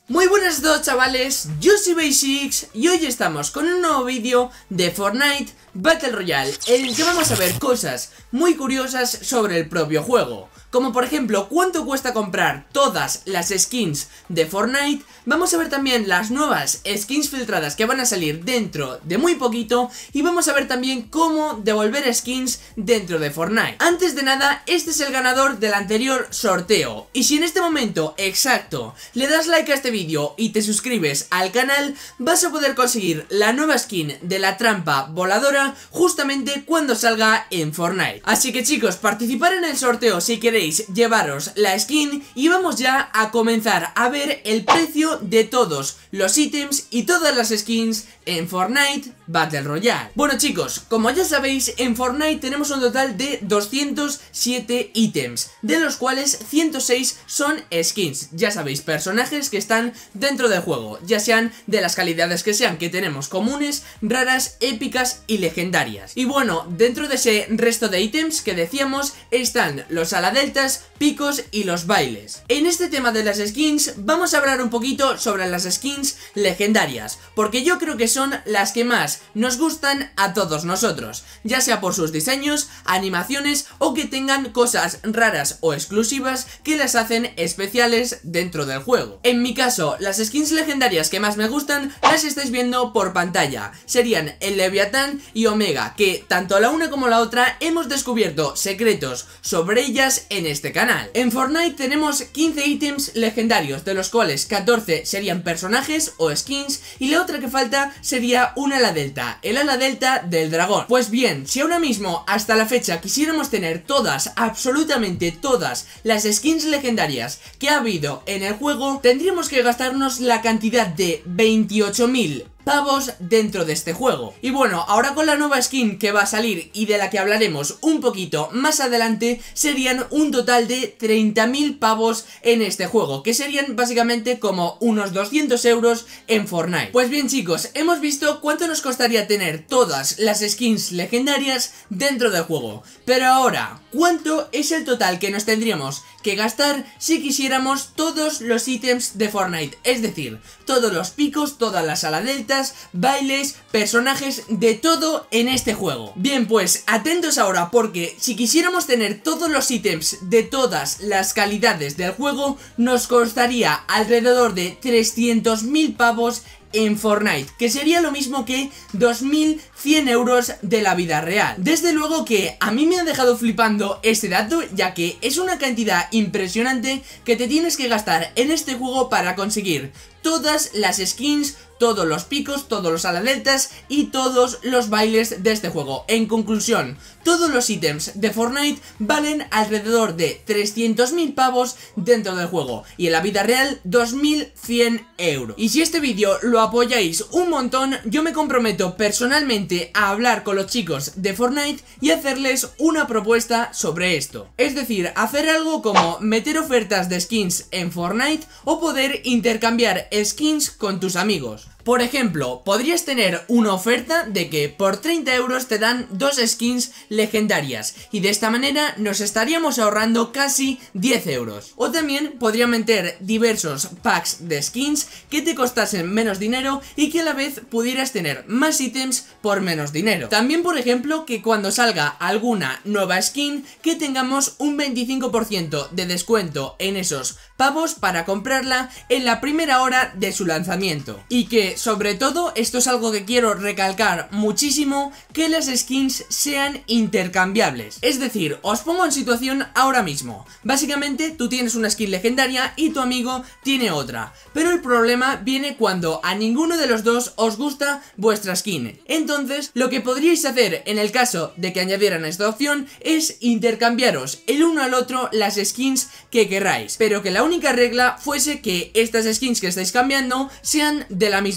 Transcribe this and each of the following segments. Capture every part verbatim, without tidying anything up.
Muy buenas a todos, chavales, yo soy Basics y hoy estamos con un nuevo vídeo de Fortnite Battle Royale, en el que vamos a ver cosas muy curiosas sobre el propio juego, como por ejemplo cuánto cuesta comprar todas las skins de Fortnite. Vamos a ver también las nuevas skins filtradas que van a salir dentro de muy poquito, y vamos a ver también cómo devolver skins dentro de Fortnite. Antes de nada, este es el ganador del anterior sorteo, y si en este momento exacto le das like a este vídeo y te suscribes al canal, vas a poder conseguir la nueva skin de la trampa voladora justamente cuando salga en Fortnite. Así que chicos, participar en el sorteo si queréis llevaros la skin, y vamos ya a comenzar a ver el precio de todos los ítems y todas las skins en Fortnite Battle Royale. Bueno chicos, como ya sabéis, en Fortnite tenemos un total de doscientos siete ítems, de los cuales ciento seis son skins. Ya sabéis, personajes que están dentro del juego, ya sean de las calidades que sean, que tenemos comunes, raras, épicas y legendarias. Y bueno, dentro de ese resto de ítems que decíamos están los aladeltas, picos y los bailes. En este tema de las skins vamos a hablar un poquito sobre las skins legendarias, porque yo creo que son las que más nos gustan a todos nosotros, ya sea por sus diseños, animaciones o que tengan cosas raras o exclusivas que las hacen especiales dentro del juego. En mi caso, las skins legendarias que más me gustan las estáis viendo por pantalla. Serían el Leviatán y Omega, que tanto la una como la otra hemos descubierto secretos sobre ellas en este canal. En Fortnite tenemos quince ítems legendarios, de los cuales catorce serían personajes o skins, y la otra que falta sería un ala delta, el ala delta del dragón. Pues bien, si ahora mismo hasta la fecha quisiéramos tener todas, absolutamente todas las skins legendarias que ha habido en el juego, tendríamos que gastarnos la cantidad de veintiocho mil pavos dentro de este juego. Y bueno, ahora con la nueva skin que va a salir y de la que hablaremos un poquito más adelante, serían un total de treinta mil pavos en este juego, que serían básicamente como unos doscientos euros en Fortnite. Pues bien chicos, hemos visto cuánto nos costaría tener todas las skins legendarias dentro del juego, pero ahora, ¿cuánto es el total que nos tendríamos que gastar si quisiéramos todos los ítems de Fortnite? Es decir, todos los picos, todas las aladeltas, bailes, personajes, de todo en este juego. Bien, pues atentos ahora, porque si quisiéramos tener todos los ítems de todas las calidades del juego, nos costaría alrededor de trescientos mil pavos en Fortnite, que sería lo mismo que dos mil cien euros de la vida real. Desde luego que a mí me ha dejado flipando este dato, ya que es una cantidad impresionante que te tienes que gastar en este juego para conseguir todas las skins, todos los picos, todos los aladeltas y todos los bailes de este juego. En conclusión, todos los ítems de Fortnite valen alrededor de trescientos mil pavos dentro del juego, y en la vida real dos mil cien euros. Y si este vídeo lo apoyáis un montón, yo me comprometo personalmente a hablar con los chicos de Fortnite y hacerles una propuesta sobre esto. Es decir, hacer algo como meter ofertas de skins en Fortnite o poder intercambiar skins con tus amigos. Por ejemplo, podrías tener una oferta de que por treinta euros te dan dos skins legendarias, y de esta manera nos estaríamos ahorrando casi diez euros. O también podría meter diversos packs de skins que te costasen menos dinero y que a la vez pudieras tener más ítems por menos dinero. También, por ejemplo, que cuando salga alguna nueva skin, que tengamos un veinticinco por ciento de descuento en esos pavos para comprarla en la primera hora de su lanzamiento. Y que sobre todo, esto es algo que quiero recalcar muchísimo, que las skins sean intercambiables. Es decir, os pongo en situación ahora mismo. Básicamente tú tienes una skin legendaria y tu amigo tiene otra, pero el problema viene cuando a ninguno de los dos os gusta vuestra skin. Entonces, lo que podríais hacer en el caso de que añadieran esta opción es intercambiaros el uno al otro las skins que queráis, pero que la única regla fuese que estas skins que estáis cambiando sean de la misma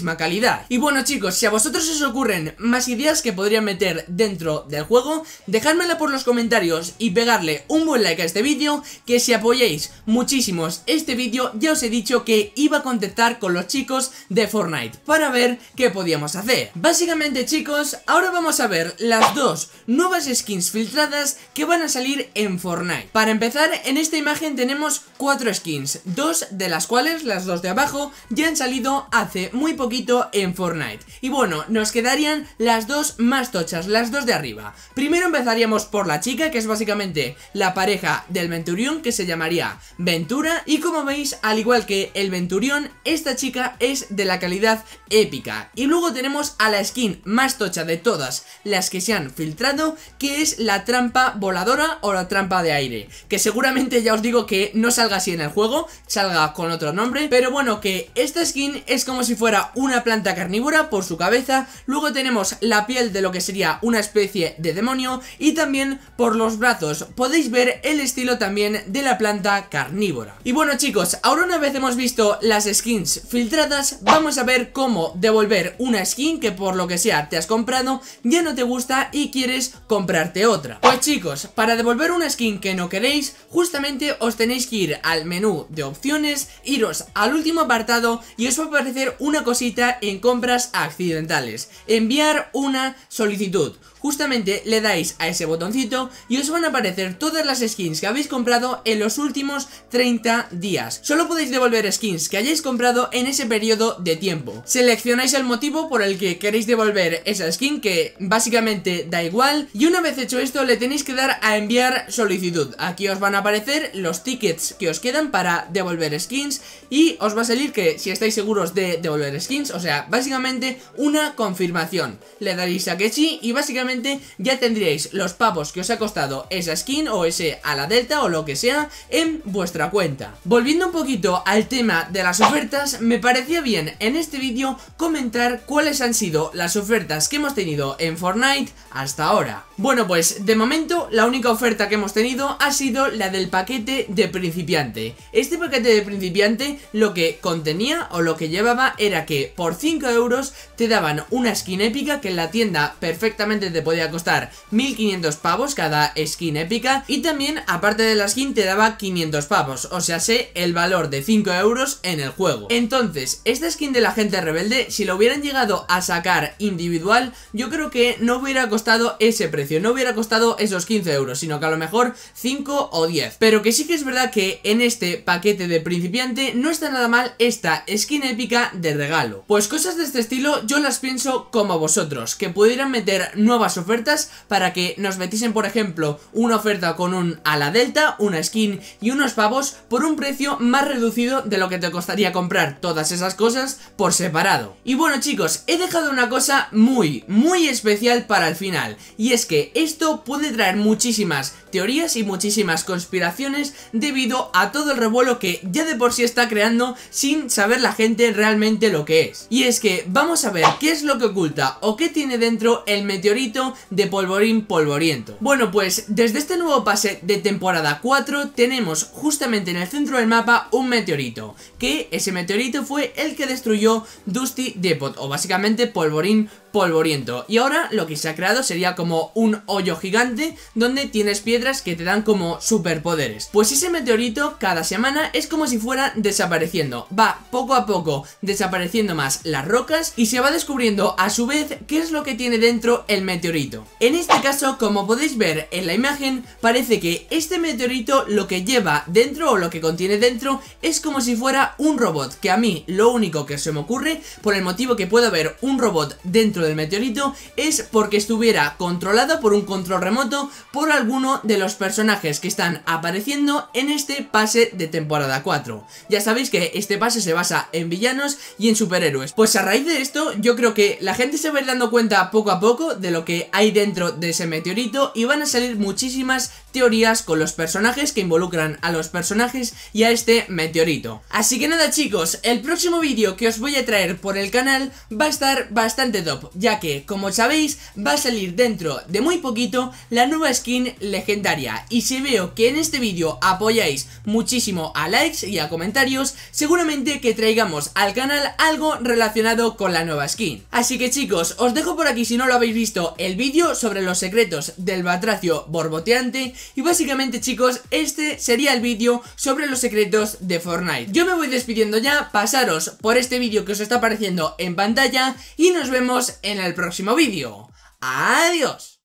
misma calidad. Y bueno chicos, si a vosotros os ocurren más ideas que podrían meter dentro del juego, dejádmela por los comentarios y pegarle un buen like a este vídeo, que si apoyáis muchísimos este vídeo, ya os he dicho que iba a contactar con los chicos de Fortnite para ver qué podíamos hacer. Básicamente chicos, ahora vamos a ver las dos nuevas skins filtradas que van a salir en Fortnite. Para empezar, en esta imagen tenemos cuatro skins, dos de las cuales, las dos de abajo, ya han salido hace muy poquito en Fortnite. Y bueno, nos quedarían las dos más tochas, las dos de arriba. Primero empezaríamos por la chica, que es básicamente la pareja del Venturión, que se llamaría Ventura. Y como veis, al igual que el Venturión, esta chica es de la calidad épica. Y luego tenemos a la skin más tocha de todas las que se han filtrado, que es la trampa voladora o la trampa de aire, que seguramente ya os digo que no salga así en el juego, salga con otro nombre, pero bueno, que esta skin es como si fuera una planta carnívora por su cabeza. Luego tenemos la piel de lo que sería una especie de demonio, y también por los brazos podéis ver el estilo también de la planta carnívora. Y bueno chicos, ahora una vez hemos visto las skins filtradas, vamos a ver cómo devolver una skin que por lo que sea te has comprado, ya no te gusta y quieres comprarte otra. Pues chicos, para devolver una skin que no queréis, justamente os tenéis que ir al menú de opciones, iros al último apartado y os va a aparecer una cosita en compras accidentales: enviar una solicitud. Justamente le dais a ese botoncito y os van a aparecer todas las skins que habéis comprado en los últimos treinta días. Solo podéis devolver skins que hayáis comprado en ese periodo de tiempo. Seleccionáis el motivo por el que queréis devolver esa skin, que básicamente da igual, y una vez hecho esto le tenéis que dar a enviar solicitud. Aquí os van a aparecer los tickets que os quedan para devolver skins y os va a salir que si estáis seguros de devolver skins, o sea, básicamente una confirmación. Le daréis a que sí y básicamente ya tendríais los pavos que os ha costado esa skin o ese a la delta o lo que sea en vuestra cuenta. Volviendo un poquito al tema de las ofertas, me parecía bien en este vídeo comentar cuáles han sido las ofertas que hemos tenido en Fortnite hasta ahora. Bueno, pues de momento la única oferta que hemos tenido ha sido la del paquete de principiante. Este paquete de principiante lo que contenía o lo que llevaba era que por cinco euros te daban una skin épica que en la tienda perfectamente te podía costar mil quinientos pavos cada skin épica, y también aparte de la skin te daba quinientos pavos, o sea, sé el valor de cinco euros en el juego. Entonces, esta skin de la gente rebelde, si lo hubieran llegado a sacar individual, yo creo que no hubiera costado ese precio, no hubiera costado esos quince euros, sino que a lo mejor cinco o diez. Pero que sí que es verdad que en este paquete de principiante no está nada mal esta skin épica de regalo. Pues cosas de este estilo yo las pienso como vosotros, que pudieran meter nuevas ofertas para que nos metiesen, por ejemplo, una oferta con un ala delta, una skin y unos pavos por un precio más reducido de lo que te costaría comprar todas esas cosas por separado. Y bueno chicos, he dejado una cosa muy, muy especial para el final, y es que esto puede traer muchísimas teorías y muchísimas conspiraciones debido a todo el revuelo que ya de por sí está creando sin saber la gente realmente lo que es. Y es que vamos a ver qué es lo que oculta o qué tiene dentro el meteorito de Polvorín Polvoriento. Bueno, pues desde este nuevo pase de temporada cuatro tenemos justamente en el centro del mapa un meteorito, que ese meteorito fue el que destruyó Dusty Depot, o básicamente Polvorín Polvoriento, y ahora lo que se ha creado sería como un hoyo gigante donde tienes piedras que te dan como superpoderes. Pues ese meteorito cada semana es como si fuera desapareciendo, va poco a poco desapareciendo más las rocas y se va descubriendo a su vez qué es lo que tiene dentro el meteorito. En este caso, como podéis ver en la imagen, parece que este meteorito lo que lleva dentro o lo que contiene dentro es como si fuera un robot, que a mí lo único que se me ocurre por el motivo que pueda haber un robot dentro del meteorito es porque estuviera controlado por un control remoto por alguno de los personajes que están apareciendo en este pase de temporada cuatro. Ya sabéis que este pase se basa en villanos y en superhéroes. Pues a raíz de esto yo creo que la gente se va a ir dando cuenta poco a poco de lo que hay dentro de ese meteorito y van a salir muchísimas teorías con los personajes que involucran a los personajes y a este meteorito. Así que nada chicos, el próximo vídeo que os voy a traer por el canal va a estar bastante top, ya que como sabéis va a salir dentro de muy poquito la nueva skin legendaria, y si veo que en este vídeo apoyáis muchísimo a likes y a comentarios, seguramente que traigamos al canal algo relacionado con la nueva skin. Así que chicos, os dejo por aquí, si no lo habéis visto, el vídeo sobre los secretos del batracio borboteante, y básicamente chicos, este sería el vídeo sobre los secretos de Fortnite. Yo me voy despidiendo ya, pasaros por este vídeo que os está apareciendo en pantalla y nos vemos en el próximo vídeo. ¡Adiós!